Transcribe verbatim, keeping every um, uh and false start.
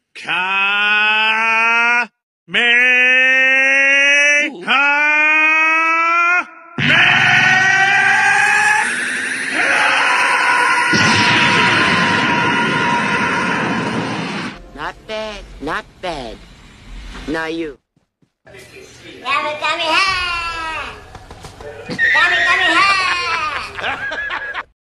Ka me ha me. Not bad, not bad. Now you. Yabba dabba